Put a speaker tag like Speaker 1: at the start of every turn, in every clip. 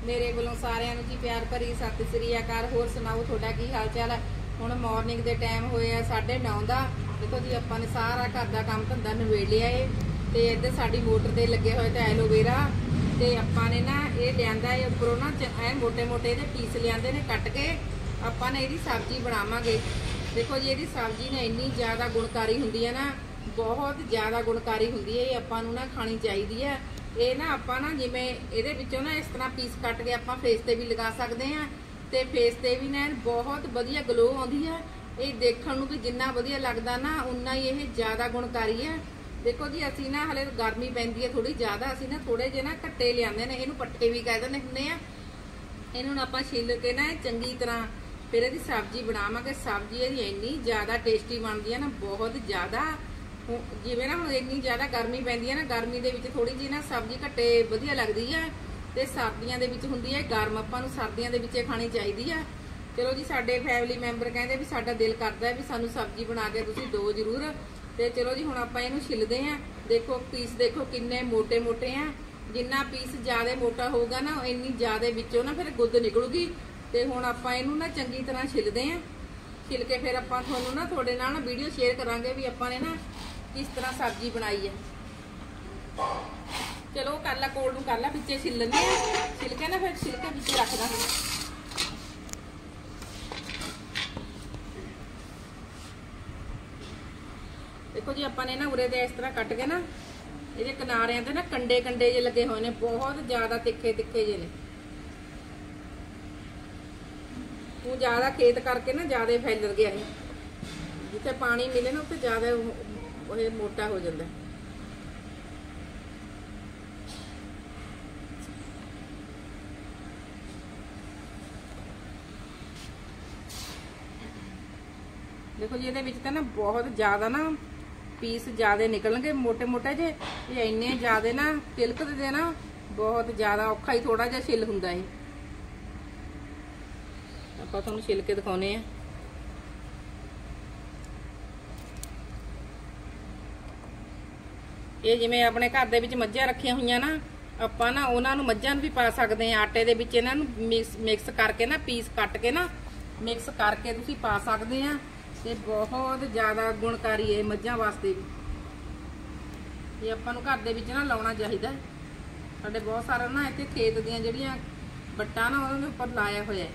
Speaker 1: मेरे वालों सारिਆਂ ਨੂੰ जी प्यार भरी सत श्री अकाल। होर सुनाओ ਤੁਹਾਡਾ ਕੀ हाल चाल है। ਹੁਣ मॉर्निंग के टाइम होए 9:30 ਦਾ। देखो जी ਆਪਾਂ ने सारा घर का काम धंधा नवेड़ लिया है ਤੇ ਇੱਧਰ ਸਾਡੀ ਮੋਟਰ ਤੇ ਲੱਗੇ ਹੋਏ ਤੇ ਐਲੋਵੇਰਾ ਤੇ ਆਪਾਂ ਨੇ ਨਾ ਇਹ ਲਿਆਂਦਾ ਹੈ ਉੱਪਰੋਂ ਨਾ ਐ ਮੋਟੇ ਮੋਟੇ ਇਹਦੇ ਪੀਸ ਲਿਆਂਦੇ ਨੇ ਕੱਟ ਕੇ ਆਪਾਂ ਨੇ ਇਹਦੀ ਸਬਜ਼ੀ ਬਣਾਵਾਂਗੇ। देखो जी ਇਹਦੀ ਸਬਜ਼ੀ ਨੇ ਇੰਨੀ ਜ਼ਿਆਦਾ ਗੁਣਕਾਰੀ ਹੁੰਦੀ ਹੈ ਨਾ, बहुत ज़्यादा गुणकारी होंगी है। ये आपां नूं ना खानी चाहिए है। ये ना आपां ना जिवें इहदे विचों ना इस तरह पीस कट के आपां फेस ते भी लगा सकते हैं ते फेस ते भी ना बहुत वधिया ग्लो आउंदी है। ये देखण नूं भी जिन्ना वधिया लगदा ना उन्ना ही ये ज़्यादा गुणकारी है। देखो जी असीं ना हले गर्मी पैंदी है थोड़ी ज़्यादा, असीं ना थोड़े जे ना कट्टे लिआंदे ने, इहनूं पट्टे भी कह दिंदे हुंदे आ। इहनूं आपां छिल के ना चंगी तरह फिर इहदी सब्जी बनावांगे। सब्जी इहदी इन्नी ज़्यादा टेस्टी बनदी है ना, बहुत ज़्यादा। जिवें ना हुण इन्नी ज़्यादा गर्मी पैंदी है ना, गर्मी दे विच थोड़ी जी ना सब्जी घट्टे वधिया लगदी है ते सर्दियां दे विच हुंदी है गर्म, आपां नूं सर्दियां दे विच खानी चाहिदी है। चलो जी साडे फैमिली मैंबर कहंदे भी साडा दिल करदा है भी सानूं सब्जी बना के तुसीं दो जरूर। ते चलो जी हुण आपां इहनूं छिलदे हां। देखो पीस देखो किन्ने मोटे मोटे हैं। जिन्ना पीस ज़्यादा मोटा होगा ना इन्नी ज़्यादा विचों ना फिर गुद्द निकलूगी। ते हुण आपां इहनूं ना चंगी तरह छिलदे हां। छिल के फिर आपां तुहानूं ना तुहाडे नाल वीडियो शेयर करांगे भी आपां ने ना किस तरह सब्जी बनाई है। चलो कर ला कोल नूं कर ला पिछे छिल लेंगे, छिल के ना फिर छिलके पिछे रख देंगे। देखो जी आपां ने ना उरे दे इस तरह कट के ना इहदे किनारियां ते ना कंडे कंडे जे लगे हुए ने, बहुत ज्यादा तिखे तिखे जे ने। वो ज्यादा खेत करके ना ज्यादा फैल गया है, जिथे पानी मिले ना उत्थे ज्यादा वो मोटा हो जाता है। देखो जी ये ना बहुत ज्यादा ना पीस ज्यादा निकलणगे मोटे मोटे जे, ये इन्ने ज्यादा ना तिलकदे दे ना बहुत ज्यादा औखा ही थोड़ा जिहा छिल हुंदा है। आपां तुहानूं छिल के दिखाउने आ। ये जिवें अपने घर दे विच मੱਝਾਂ रखियां हुई ना, आपां ना उन्हां नूं मੱਝਾਂ नूं भी पा सकते हैं। आटे दे विच इन्हां नूं मिक्स करके ना पीस कट के ना मिक्स करके तुसीं पा सकते हैं। ते बहुत ज़्यादा गुणकारी है मੱਝਾਂ वास्ते भी। ये आपां नूं घर दे विच ना लाउणा चाहीदा है। साडे बहुत सारा ना इत्थे खेत दीयां जिहड़ियां बट्टां ना उहनां दे उपर लाया होया है।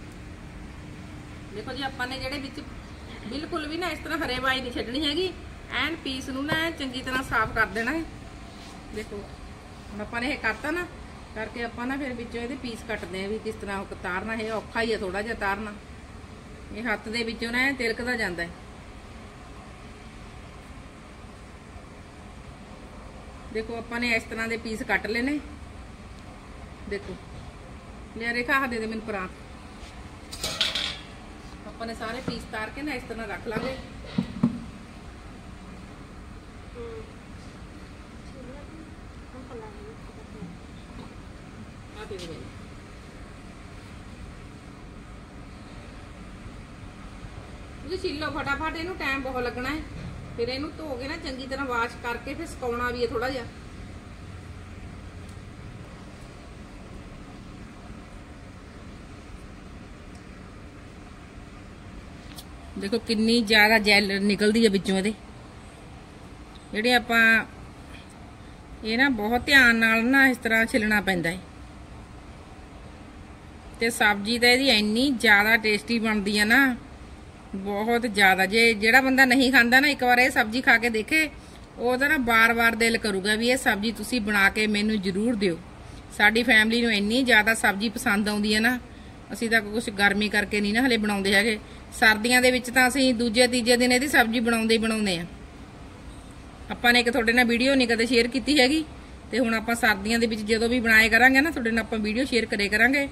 Speaker 1: देखो जी आपां ने जिहड़े विच बिल्कुल भी ना इस तरह हरेबाई नहीं छड्डणी हैगी। एन पीस नूं ना चंगी तरह साफ कर देना है। देखो हम आपां ने करता ना करके आपां ना फिर विचों इहदे पीस कटदे हैं भी किस तरह उतारना है। औखा ही है थोड़ा जिहा उतारना, ये हत्थ दे विचों ना तिलकदा जांदा है। देखो आपां ने इस तरह दे पीस कट लेने। देखो लिया रेखा दे दे मैनूं परात। आपां ने सारे पीस तार के ना इस तरह रख लांगे। छिलो फटाफट, इनू टाइम बहुत लगना है। फिर इनू धो के ना चंगी तरह वाश करके फिर सुकाउणा भी है थोड़ा जिहा। देखो कितनी ज्यादा जैल निकलती है विचों इहदे। जिहड़े आपां ये ना बहुत ध्यान नाल ना इस तरह छिलना पैंदा है। ते सब्जी तो इहदी इन्नी ज्यादा टेस्टी बनदी है ना, बहुत ज्यादा। जे जिहड़ा बंदा नहीं खाता ना एक बार ये सब्जी खा के देखे ओहदा ना बार बार दिल करूगा भी ये सब्जी तुसीं बना के मैनूं जरूर दिओ। साडी फैमिली नूं इन्नी ज्यादा सब्जी पसंद आउंदी है ना, असीं तां कुछ गर्मी करके नहीं ना हले बनाउंदे हैगे। सर्दियां दे विच तां असीं दूजे तीजे दिन इहदी सब्जी बनाउंदे ही बनाउंदे आ। आपां ने एक तुहाडे नाल वीडियो नहीं कदे शेयर कीती हैगी ते हुण आपां सर्दियां दे विच जदों भी बनाए करांगे ना तुहाडे नाल आपां वीडियो शेयर करे करांगे।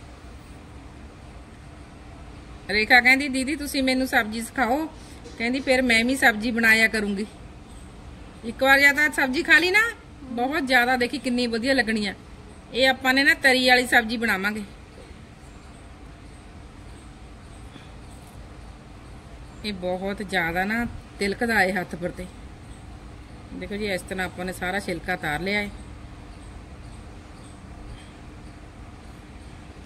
Speaker 1: रेखा कहती दीदी तुसी मैनू सब्जी सिखाओ, कहती फिर मैं भी सब्जी बनाया करूंगी। एक बार ज्यादा सब्जी खा ली ना बहुत ज्यादा देखी कितनी वधिया लगनी है। ये आपां ने ना तरी वाली सब्जी बनावांगे। ये बहुत ज्यादा ना तिलकदा है हथ पर ते। देखो जी इस तरह आपां ने सारा छिलका तार लिया है।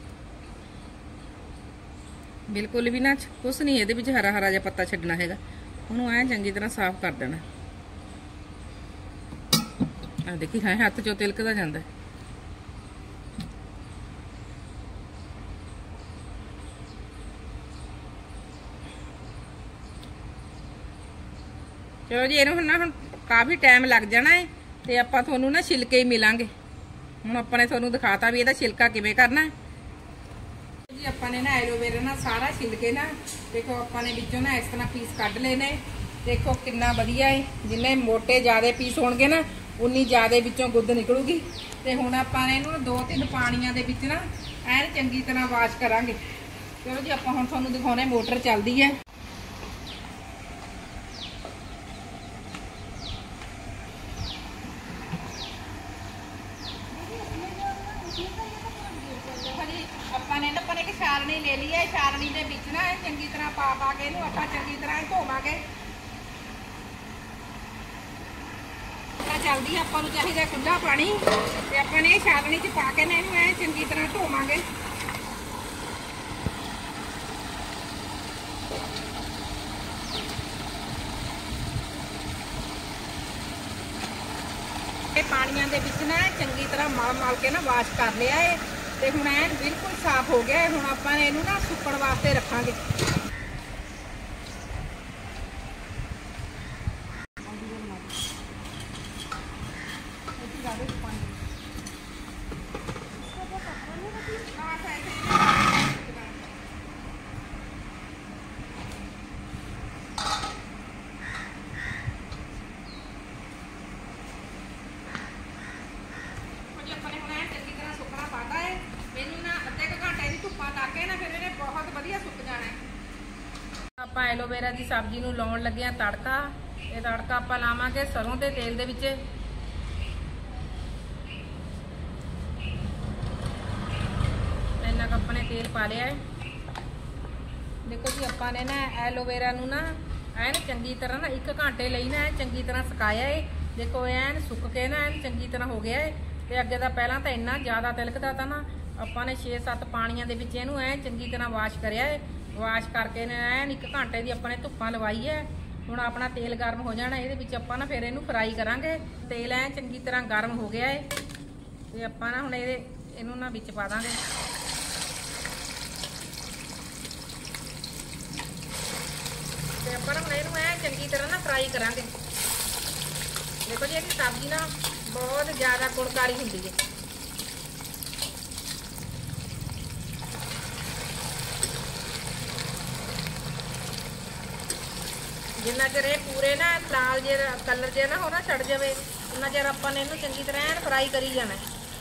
Speaker 1: बिल्कुल भी ना कुछ नहीं ਇਹਦੇ ਵਿੱਚ हरा हरा ਜਿਹਾ पत्ता ਛੱਡਣਾ ਹੈਗਾ। ਉਹਨੂੰ ਐ ਚੰਗੀ ਤਰ੍ਹਾਂ ਸਾਫ਼ ਕਰ ਦੇਣਾ। ਆ ਦੇਖੀ ਹਾਂ ਹੱਥ ਚੋਂ ਤਿਲਕਦਾ ਜਾਂਦਾ। ਚਲੋ ਜੀ ਇਹਨੂੰ ਹੁਣ ਕਾਫੀ ਟਾਈਮ ਲੱਗ ਜਾਣਾ ਹੈ ਤੇ ਆਪਾਂ ਤੁਹਾਨੂੰ ਨਾ ਛਿਲਕੇ ਹੀ ਮਿਲਾਂਗੇ। ਹੁਣ ਆਪਾਂ ਨੇ ਤੁਹਾਨੂੰ ਦਿਖਾਤਾ ਵੀ ਇਹਦਾ ਛਿਲਕਾ ਕਿਵੇਂ ਕਰਨਾ ਹੈ ਜੀ। ਆਪਾਂ ਨੇ ਨਾ ਐਲੋਵੇਰਾ ਨਾ ਸਾਰਾ ਛਿਲ ਕੇ ਨਾ ਦੇਖੋ ਆਪਾਂ ਨੇ ਵਿੱਚੋਂ ਨਾ ਇਸ ਤਰ੍ਹਾਂ ਪੀਸ ਕੱਢ ਲਏ ਨੇ। ਦੇਖੋ ਕਿੰਨਾ ਵਧੀਆ ਹੈ। ਜਿੰਨੇ ਮੋਟੇ ਜ਼ਿਆਦੇ ਪੀਸ ਹੋਣਗੇ ਨਾ ਉਨੀ ਜ਼ਿਆਦੇ ਵਿੱਚੋਂ ਗੁੱਦ ਨਿਕਲੂਗੀ। ਤੇ ਹੁਣ ਆਪਾਂ ਨੇ ਇਹਨੂੰ 2-3 ਪਾਣੀਆਂ ਦੇ ਵਿੱਚ ਨਾ ਐਨ ਚੰਗੀ ਤਰ੍ਹਾਂ ਵਾਸ਼ ਕਰਾਂਗੇ। ਚਲੋ ਜੀ ਆਪਾਂ ਹੁਣ ਤੁਹਾਨੂੰ ਦਿਖਾਉਣੇ ਮੋਟਰ ਚੱਲਦੀ ਹੈ। ਆਪਾਂ ਨੇ ਇੱਕ ਛਾਲਣੀ ਲੈ ਲਈ ਹੈ। ਛਾਲਣੀ ਦੇ ਵਿੱਚ ਨਾ ਚੰਗੀ ਤਰ੍ਹਾਂ ਪਾ ਕੇ ਇਹਨੂੰ ਆਪਾਂ ਚੰਗੀ ਤਰ੍ਹਾਂ ਧੋਵਾਂਗੇ। ਚੱਲਦੀ ਹੈ ਆਪਾਂ ਨੂੰ ਚਾਹੀਦਾ ਖੁੱਲਾ ਪਾਣੀ ਤੇ ਆਪਾਂ ਨੇ ਇਹ ਛਾਲਣੀ 'ਚ ਪਾ ਕੇ ਨਾ ਇਹਨੂੰ ਐ ਚੰਗੀ ਤਰ੍ਹਾਂ ਧੋਵਾਂਗੇ। ਇਹ ਪਾਣੀਆਂ ਦੇ ਵਿੱਚ ਨਾ ਚੰਗੀ ਤਰ੍ਹਾਂ ਮਲ ਕੇ ਨਾ ਵਾਸ਼ ਕਰ ਲਿਆ ਹੈ ਤੇ ਹੁਣ ਐਨ ਬਿਲਕੁਲ ਸਾਫ਼ ਹੋ ਗਿਆ ਹੈ। ਹੁਣ ਆਪਾਂ ਨੇ ਇਹਨੂੰ ਨਾ ਸੁੱਕਣ ਵਾਸਤੇ ਰੱਖਾਂਗੇ। ਆਪਾਂ ਐਲੋਵੇਰਾ ਦੀ ਸਬਜ਼ੀ ਨੂੰ ਲਾਉਣ ਲੱਗੇ ਆ ਤੜਕਾ। ਇਹ ਤੜਕਾ ਆਪਾਂ ਲਾਵਾਂਗੇ ਸਰੋਂ ਦੇ ਤੇਲ ਦੇ ਵਿੱਚ। ਇੰਨਾ ਕੁ ਆਪਾਂ ਨੇ ਤੇਲ ਪਾ ਲਿਆ ਹੈ। ਦੇਖੋ ਜੀ ਆਪਾਂ ਨੇ ਨਾ ਐਲੋਵੇਰਾ ਨੂੰ ਨਾ ਐਨ ਚੰਗੀ ਤਰ੍ਹਾਂ ਨਾ 1 ਘੰਟੇ ਲਈ ਨਾ ਚੰਗੀ ਤਰ੍ਹਾਂ ਸੁਕਾਇਆ ਹੈ। ਦੇਖੋ ਐਨ ਸੁੱਕ ਕੇ ਨਾ ਐਨ ਚੰਗੀ ਤਰ੍ਹਾਂ ਹੋ ਗਿਆ ਹੈ। ਤੇ ਅੱਗੇ ਦਾ ਪਹਿਲਾਂ ਤਾਂ ਇੰਨਾ ਜ਼ਿਆਦਾ ਤਿਲਕਦਾ ਤਾਂ ਨਾ ਆਪਾਂ ਨੇ 6-7 ਪਾਣੀਆਂ ਦੇ ਵਿੱਚ ਇਹਨੂੰ ਐਨ ਚੰਗੀ ਤਰ੍ਹਾਂ ਵਾਸ਼ ਕਰਿਆ ਹੈ। ਵਾਸ਼ ਕਰਕੇ ਐਨ 1 ਘੰਟੇ ਦੀ ਆਪਾਂ ਨੇ ਧੁੱਪਾਂ ਲਵਾਈ ਹੈ। ਹੁਣ ਆਪਣਾ ਤੇਲ ਗਰਮ ਹੋ ਜਾਣਾ। ਇਹਦੇ ਵਿੱਚ ਆਪਾਂ ਨਾ ਫਿਰ ਇਹਨੂੰ ਫਰਾਈ ਕਰਾਂਗੇ। ਤੇਲ ਐਨ ਚੰਗੀ ਤਰ੍ਹਾਂ ਗਰਮ ਹੋ ਗਿਆ ਹੈ ਤੇ ਆਪਾਂ ਨਾ ਹੁਣ ਇਹਨੂੰ ਨਾ ਵਿੱਚ ਪਾ ਦਾਂਗੇ। ਤੇ ਆਪਾਂ ਨਾ ਇਹਨੂੰ ਐਨ ਚੰਗੀ ਤਰ੍ਹਾਂ ਨਾ ਫਰਾਈ ਕਰਾਂਗੇ। ਦੇਖੋ ਜੀ ਇਹਦੀ ਸਬਜ਼ੀ ਨਾ ਬਹੁਤ ਜ਼ਿਆਦਾ ਗੁਣਕਾਰੀ ਹੁੰਦੀ ਹੈ। ਜਿੰਨਾ ਚਿਰ ਇਹ ਪੂਰੇ ਨਾ ਲਾਲ ਜੇ ਕਲਰ ਜੇ ਨਾ ਹੋ ਨਾ ਛੱਡ ਜਾਵੇ ਉਹਨਾਂ ਚਿਰ ਆਪਾਂ ਨੇ ਇਹਨੂੰ ਚੰਗੀ ਤਰ੍ਹਾਂ ਐਨ ਫਰਾਈ ਕਰੀ ਜਾਣਾ।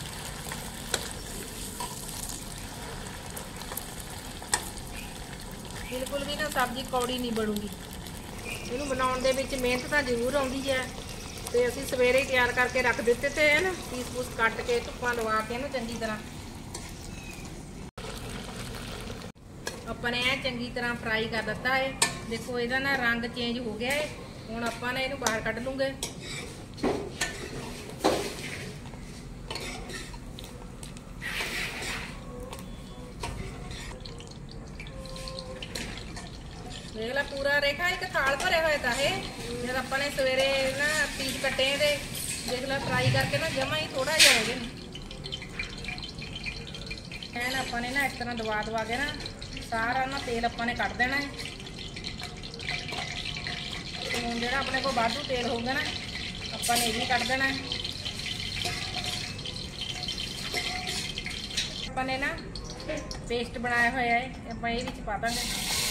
Speaker 1: ਬਿਲਕੁਲ ਵੀ ਨਾ ਸਬਜ਼ੀ ਕੌੜੀ ਨਹੀਂ ਬਣੂਗੀ। ਇਹਨੂੰ ਬਣਾਉਣ ਦੇ ਵਿੱਚ ਮਿਹਨਤ ਤਾਂ ਜ਼ਰੂਰ ਆਉਂਦੀ ਹੈ ਤੇ ਅਸੀਂ ਸਵੇਰੇ ਹੀ ਤਿਆਰ ਕਰਕੇ ਰੱਖ ਦਿੱਤੇ ਤੇ ਹੈ ਨਾ ਪੀਸ ਕੱਟ ਕੇ ਧੁੱਪਾਂ ਲਵਾ ਕੇ ਇਹਨੂੰ ਚੰਗੀ ਤਰ੍ਹਾਂ ਆਪਾਂ ਨੇ ਇਹ ਚੰਗੀ ਤਰ੍ਹਾਂ ਫਰਾਈ ਕਰ ਦਿੱਤਾ ਹੈ। ਦੇਖੋ ਇਹਦਾ ਨਾ ਰੰਗ ਚੇਂਜ ਹੋ ਗਿਆ ਹੈ। ਹੁਣ ਆਪਾਂ ਨੇ ਇਹਨੂੰ ਬਾਹਰ ਕੱਢ ਲੂੰਗੇ। ਦੇਖ ਲੈ ਪੂਰਾ ਰੇਖਾ ਇੱਕ ਥਾਲ ਭਰਿਆ ਹੋਇਆ ਤਾਂ ਇਹ ਜਦ ਆਪਾਂ ਨੇ ਸਵੇਰੇ ਨਾ ਪੀਸ ਕੱਟੇ ਤੇ ਦੇਖ ਲੈ ਫਰਾਈ ਕਰਕੇ ਨਾ ਜਮਾ ਹੀ ਥੋੜਾ ਜਿਹਾ ਹੋ ਗਿਆ। ਐਨ ਆਪਾਂ ਨੇ ਨਾ ਇਸ ਤਰ੍ਹਾਂ ਦਵਾ ਕੇ ਨਾ ਸਾਰਾ ਨਾ ਤੇਲ ਆਪਾਂ ਨੇ ਕੱਢ ਦੇਣਾ ਹੈ। ਹੁਣ ਜਿਹੜਾ ਆਪਣੇ ਕੋਲ ਵਾਧੂ ਤੇਲ ਹੋਊਗਾ ਨਾ ਆਪਾਂ ਨੇ ਇਹ ਵੀ ਕੱਢ ਦੇਣਾ ਹੈ। ਆਪਾਂ ਨੇ ਨਾ ਪੇਸਟ ਬਣਾਇਆ ਹੋਇਆ ਹੈ ਆਪਾਂ ਇਹ ਵਿੱਚ ਪਾ ਦਾਂਗੇ।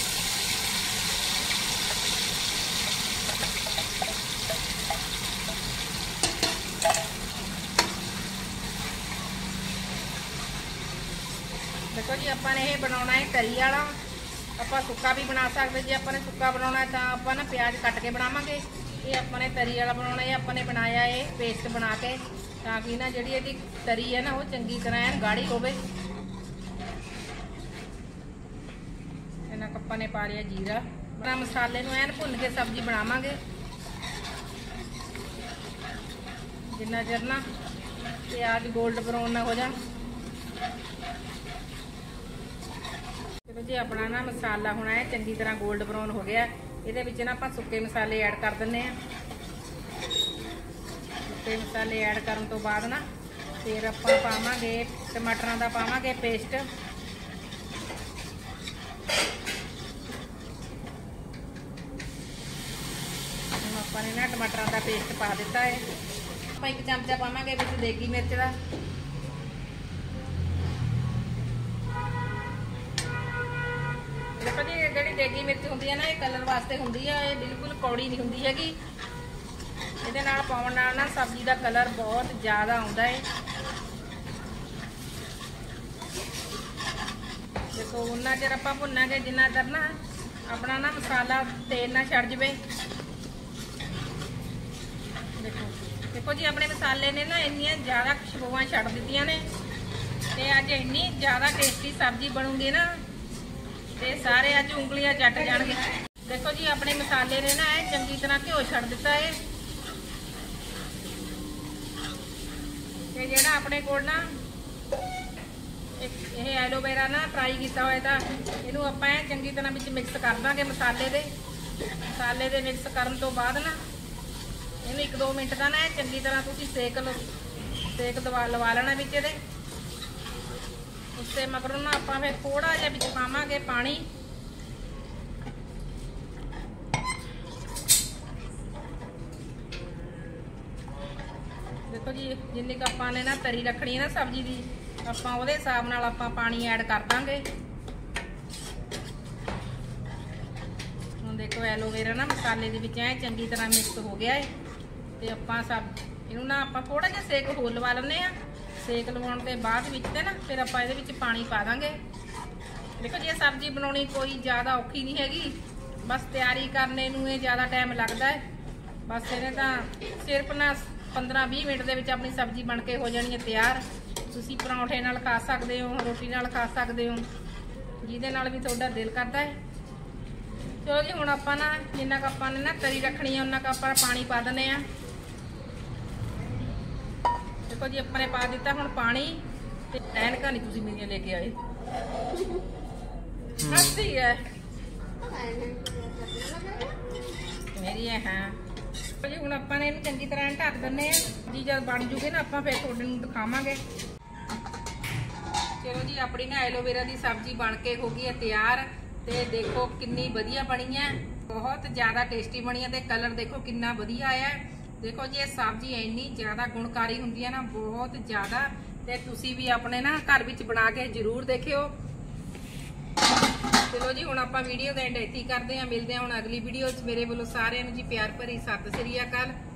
Speaker 1: देखो जी अपन ये बनाना है तरी वाला। ਆਪਾਂ ਸੁੱਕਾ ਵੀ ਬਣਾ ਸਕਦੇ। ਜੇ ਆਪਾਂ ਨੇ ਸੁੱਕਾ ਬਣਾਉਣਾ ਤਾਂ ਆਪਾਂ ਨਾ ਪਿਆਜ਼ ਕੱਟ ਕੇ ਬਣਾਵਾਂਗੇ। ਇਹ ਆਪਾਂ ਨੇ ਤਰੀ ਵਾਲਾ ਬਣਾਉਣਾ ਹੈ। ਆਪਾਂ ਨੇ ਬਣਾਇਆ ਇਹ ਪੇਸਟ ਬਣਾ ਕੇ ਤਾਂ ਕਿ ਨਾ ਜਿਹੜੀ ਇਹਦੀ ਤਰੀ ਹੈ ਨਾ ਉਹ ਚੰਗੀ ਤਰ੍ਹਾਂ ਐਨ ਗਾੜੀ ਹੋਵੇ। ਇਹਨਾਂ ਆਪਾਂ ਨੇ ਪਾ ਲਿਆ ਜੀਰਾ। ਬਣਾ ਮਸਾਲੇ ਨੂੰ ਐਨ ਭੁੰਨ ਕੇ ਸਬਜ਼ੀ ਬਣਾਵਾਂਗੇ ਜਿੰਨਾ ਚਿਰ ਨਾ ਪਿਆਜ਼ ਗੋਲਡ ਬਰਾਊਨ ਨਾ ਹੋ ਜਾ। ਚਲੋ ਜੀ ਆਪਣਾ ਨਾ ਮਸਾਲਾ ਹੁਣ ਹੈ ਚੰਗੀ ਤਰ੍ਹਾਂ 골ਡ ਬਰਾਊਨ ਹੋ ਗਿਆ। ਇਹਦੇ ਵਿੱਚ ਨਾ ਆਪਾਂ ਸੁੱਕੇ ਮਸਾਲੇ ਐਡ ਕਰ ਦਿੰਨੇ ਆ। ਸੁੱਕੇ ਮਸਾਲੇ ਐਡ ਕਰਨ ਤੋਂ ਬਾਅਦ ਨਾ ਫਿਰ ਆਪਾਂ ਪਾਵਾਂਗੇ ਟਮਾਟਰਾਂ ਦਾ ਪਾਵਾਂਗੇ ਪੇਸਟ। ਹੁਣ ਆਪਾਂ ਨੇ ਨਾ ਟਮਾਟਰਾਂ ਦਾ ਪੇਸਟ ਪਾ ਦਿੱਤਾ ਹੈ। ਆਪਾਂ 1 ਚਮਚਾ ਪਾਵਾਂਗੇ ਵਿੱਚ ਦੇਗੀ ਮਿਰਚ ਦਾ। ਦੇਖੋ ਜੀ ਜਿਹੜੀ ਦੇਗੀ ਮਿਰਚ ਹੁੰਦੀ ਹੈ ਨਾ ਇਹ ਕਲਰ ਵਾਸਤੇ ਹੁੰਦੀ ਹੈ, ਇਹ ਬਿਲਕੁਲ ਕੌੜੀ ਨਹੀਂ ਹੁੰਦੀ ਹੈਗੀ। ਇਹਦੇ ਨਾਲ ਪਾਉਣ ਨਾਲ ਨਾ ਸਬਜ਼ੀ ਦਾ ਕਲਰ ਬਹੁਤ ਜ਼ਿਆਦਾ ਆਉਂਦਾ ਹੈ। ਦੇਖੋ ਉਹਨਾਂ ਚਿਰ ਆਪਾਂ ਭੁੰਨਾਂਗੇ ਜਿੰਨਾ ਚਿਰ ਨਾ ਆਪਣਾ ਨਾ ਮਸਾਲਾ ਤੇਲ ਨਾ ਛੱਡ ਜਵੇ। ਦੇਖੋ ਜੀ ਆਪਣੇ ਮਸਾਲੇ ਨੇ ਨਾ ਇੰਨੀਆਂ ਜ਼ਿਆਦਾ ਖੁਸ਼ਬੂਆਂ ਛੱਡ ਦਿੱਤੀਆਂ ਨੇ ਤੇ ਅੱਜ ਇੰਨੀ ਜ਼ਿਆਦਾ ਟੇਸਟੀ ਸਬਜ਼ੀ ਬਣੂਗੀ ਨਾ ਤੇ ਸਾਰੇ ਅੱਜ ਉਂਗਲੀਆਂ ਚੱਟ ਜਾਣਗੇ। ਦੇਖੋ ਜੀ ਆਪਣੇ ਮਸਾਲੇ ਨੇ ਨਾ ਇਹ ਚੰਗੀ ਤਰ੍ਹਾਂ ਘਿਓ ਛੱਡ ਦਿੱਤਾ ਹੈ ਤੇ ਜਿਹੜਾ ਆਪਣੇ ਕੋਲ ਨਾ ਇਹ ਐਲੋਵੇਰਾ ਨਾ ਫਰਾਈ ਕੀਤਾ ਹੋਇਆ ਤਾਂ ਇਹਨੂੰ ਆਪਾਂ ਚੰਗੀ ਤਰ੍ਹਾਂ ਵਿੱਚ ਮਿਕਸ ਕਰ ਦਾਂਗੇ ਮਸਾਲੇ ਦੇ ਮਿਕਸ ਕਰਨ ਤੋਂ ਬਾਅਦ ਨਾ ਇਹਨੂੰ 1-2 ਮਿੰਟ ਦਾ ਨਾ ਚੰਗੀ ਤਰ੍ਹਾਂ ਤੁਸੀਂ ਸੇਕ ਲਵਾ ਲੈਣਾ ਵਿੱਚ ਇਹਦੇ। ਉਸੇ ਮਗਰੋਂ ਨਾ ਆਪਾਂ ਫਿਰ ਥੋੜਾ ਜਿਹਾ ਵਿੱਚ ਪਾਵਾਂਗੇ ਪਾਣੀ। ਦੇਖੋ ਜੀ ਜਿੰਨੀ ਕੁ ਆਪਾਂ ਨੇ ਨਾ ਤਰੀ ਰੱਖਣੀ ਹੈ ਨਾ ਸਬਜ਼ੀ ਦੀ ਆਪਾਂ ਉਹਦੇ ਹਿਸਾਬ ਨਾਲ ਆਪਾਂ ਪਾਣੀ ਐਡ ਕਰ ਦਾਂਗੇ। ਹੁਣ ਦੇਖੋ ਐਲੋਵੇਰਾ ਨਾ ਮਸਾਲੇ ਦੇ ਵਿੱਚ ਐ ਚੰਗੀ ਤਰ੍ਹਾਂ ਮਿਕਸ ਹੋ ਗਿਆ ਹੈ ਤੇ ਆਪਾਂ ਇਹਨੂੰ ਨਾ ਆਪਾਂ ਥੋੜਾ ਜਿਹਾ ਸੇਕ ਹੋਰ ਲਵਾ ਲੈਂਦੇ ਆ। ਸੇਕ ਲਵਾਉਣ ਦੇ ਬਾਅਦ ਵਿੱਚ ਤੇ ਨਾ ਫਿਰ ਆਪਾਂ ਇਹਦੇ ਵਿੱਚ ਪਾਣੀ ਪਾ ਦਾਂਗੇ। ਦੇਖੋ ਜੀ ਇਹ ਸਬਜ਼ੀ ਬਣਾਉਣੀ ਕੋਈ ਜ਼ਿਆਦਾ ਔਖੀ ਨਹੀਂ ਹੈਗੀ, ਬਸ ਤਿਆਰੀ ਕਰਨੇ ਨੂੰ ਇਹ ਜ਼ਿਆਦਾ ਟਾਈਮ ਲੱਗਦਾ ਹੈ। ਬਸ ਇਹਨੇ ਤਾਂ ਸਿਰਫ ਨਾ 15-20 ਮਿੰਟ ਦੇ ਵਿੱਚ ਆਪਣੀ ਸਬਜ਼ੀ ਬਣ ਕੇ ਹੋ ਜਾਣੀ ਹੈ ਤਿਆਰ। ਤੁਸੀਂ ਪਰੌਂਠੇ ਨਾਲ ਖਾ ਸਕਦੇ ਹੋ, ਰੋਟੀ ਨਾਲ ਖਾ ਸਕਦੇ ਹੋ, ਜਿਹਦੇ ਨਾਲ ਵੀ ਤੁਹਾਡਾ ਦਿਲ ਕਰਦਾ ਹੈ। ਚਲੋ ਜੀ ਹੁਣ ਆਪਾਂ ਨਾ ਜਿੰਨਾ ਕੁ ਆਪਾਂ ਨੇ ਨਾ ਤਰੀ ਰੱਖਣੀ ਹੈ ਉਹਨਾਂ ਕੁ ਆਪਾਂ ਪਾਣੀ ਪਾ ਦਿੰਦੇ ਆ। ਦੇਖੋ ਜੀ ਆਪਾਂ ਨੇ ਪਾ ਦਿੱਤਾ ਹੁਣ ਪਾਣੀ ਤੇ ਐਨਕਾਂ ਨਹੀਂ ਤੁਸੀਂ ਮੇਰੀਆਂ ਲੈ ਕੇ ਆਏ। ਹੱਸੀ ਹੈ ਮੇਰੀ ਹੈ। ਹਾਂ ਜੀ ਹੁਣ ਆਪਾਂ ਨੇ ਇਹਨੂੰ ਚੰਗੀ ਤਰ੍ਹਾਂ ਢੱਕ ਦਿੰਦੇ ਆ ਜੀ। ਜਦ ਬਣ ਜੂਗੇ ਨਾ ਆਪਾਂ ਫਿਰ ਤੁਹਾਡੇ ਨੂੰ ਦਿਖਾਵਾਂਗੇ। ਚਲੋ ਜੀ ਆਪਣੀ ਨਾ ਐਲੋਵੇਰਾ ਦੀ ਸਬਜ਼ੀ ਬਣ ਕੇ ਹੋ ਗਈ ਹੈ ਤਿਆਰ ਤੇ ਦੇਖੋ ਕਿੰਨੀ ਵਧੀਆ ਬਣੀ ਹੈ, ਬਹੁਤ ਜ਼ਿਆਦਾ ਟੇਸਟੀ ਬਣੀ ਹੈ ਤੇ ਕਲਰ ਦੇਖੋ ਕਿੰਨਾ ਵਧੀਆ ਆਇਆ। ਦੇਖੋ ਜੀ ਇਹ ਸਬਜ਼ੀ ਇੰਨੀ ਜ਼ਿਆਦਾ ਗੁਣਕਾਰੀ ਹੁੰਦੀ ਹੈ ਨਾ, ਬਹੁਤ ਜ਼ਿਆਦਾ। ਤੇ ਤੁਸੀਂ ਵੀ ਆਪਣੇ ਨਾ ਘਰ ਵਿੱਚ ਬਣਾ ਕੇ ਜ਼ਰੂਰ ਦੇਖਿਓ। ਚਲੋ ਜੀ ਹੁਣ ਆਪਾਂ ਵੀਡੀਓ ਦਾ ਐਂਡ ਇੱਥੇ ਕਰਦੇ ਹਾਂ। ਮਿਲਦੇ ਹਾਂ ਹੁਣ ਅਗਲੀ ਵੀਡੀਓ 'ਚ। ਮੇਰੇ ਵੱਲੋਂ ਸਾਰਿਆਂ ਨੂੰ ਜੀ ਪਿਆਰ ਭਰੀ ਸਤਿ ਸ੍ਰੀ ਅਕਾਲ।